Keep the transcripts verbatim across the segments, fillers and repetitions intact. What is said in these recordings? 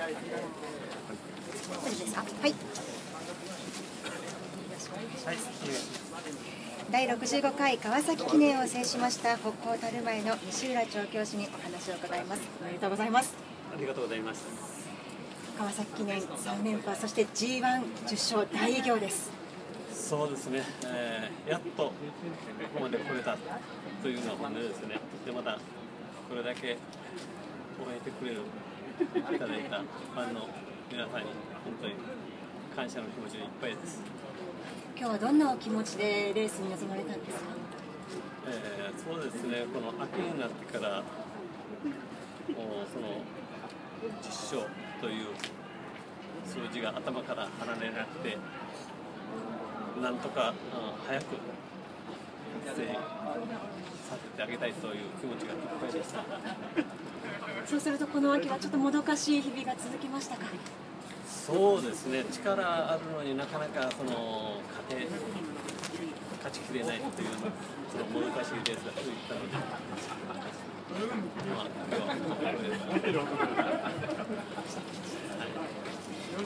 これですか。はい。だいろくじゅうごかい川崎記念を制しました北高樽前の西浦調教師にお話を伺います。おめでとうございます。 ありがとうございます。 川崎記念さん連覇、そして ジーワンじゅっしょう大偉業です。 そうですね、えー、やっとここまで来れたというのは本音ですね。でまたこれだけ応援してくれるいただいたファンの皆さんに本当に感謝の気持ちでいっぱいです。 今日はどんなお気持ちでレースに臨まれたんですか。 えー、そうですね、この秋になってからもうそのじゅっしょうという数字が頭から離れなくて、なんとか、うん、早く達成させてあげたいという気持ちがいっぱいでした。 そうするとこの秋はちょっともどかしい日々が続きましたか。 そうですね、力あるのになかなかその勝て勝ちきれないというそのもどかしいレースが続いたので、まあ今日はこれです。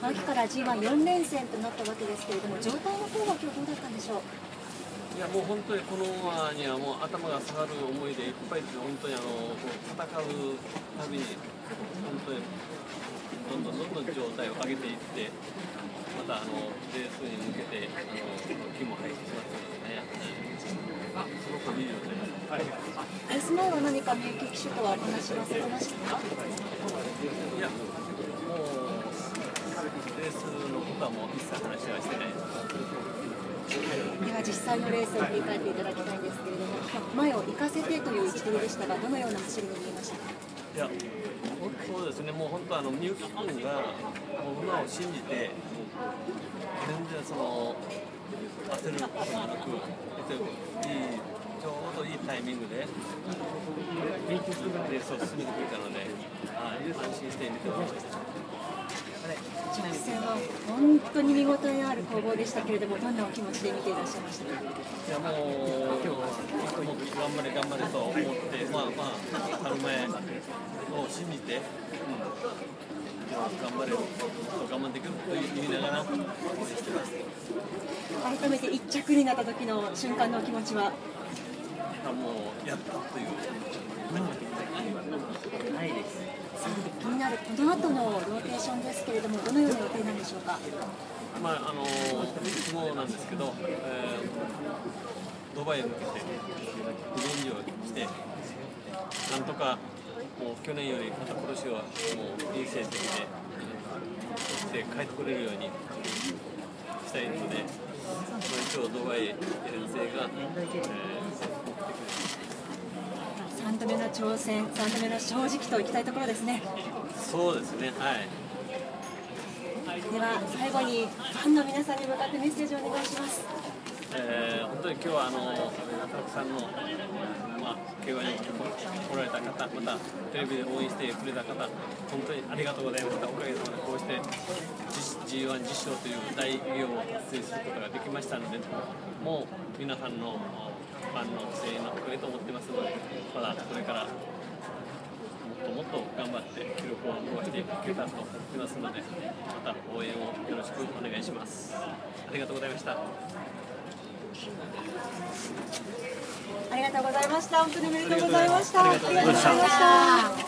秋から ジーワンよん 連戦となったわけですけれども、状態の方は今日どうだったんでしょう。 いやもう本当にこの馬にはもう頭が下がる思いでいっぱいです。本当にあの戦うたびに本当にどんどんどんどん状態を上げていって、またあのレースに向けてあの気も入ってしまってますね。すごくいいですね。はい、 レース前は何か名騎手とはお話はされましたか。 いやもうレースのことはもう一切話はしてないです。 では実際のレースを振り返っていただきたいんですけれども、前を行かせてという位置取りでしたが、どのような走りに見えましたか。 いやそうですね、もう本当あのみゆき君がもう馬を信じて全然その焦ることなく、いいちょうどいいタイミングでレースを進めてくれたので、安心して見てました。 直線は本当に見応えのある攻防でしたけれども、どんなお気持ちで見ていらっしゃいましたか。 いやもう今日も頑張れ頑張れと思って、まあまあ春前を信じて、うん、頑張れる我慢できると言いながら応援してます。 改めて一着になった時の瞬間のお気持ちは。 もうやったというないです。 気になるこの後のローテーションですけれども、どのような予定なんでしょうか。 まああのいつもなんですけど、えー、ドバイへ向けてリベンジをして、なんとかもう去年よりまた今年はもういい成績でで帰ってこれるようにしたいので、今日ドバイ遠征が、えーさんどめの挑戦、さんどめの正直といきたいところですね。 そうですね、はい。 では最後にファンの皆さんに向かってメッセージをお願いします。 えー、本当に今日はあのたくさんの、まあ、競馬に来られた方、またテレビで応援してくれた方、本当にありがとうございました。おかげさまでこうして ジーワンじゅっしょうという大偉業を達成することができましたので、もう皆さんのファンの声援のおかげと思ってますので、まだこれからもっともっと頑張って記録を伸ばしていけたらと思ってますので、また応援をよろしくお願いします。ありがとうございました。 ありがとうございました。本当におめでとうございました。ありがとうございました。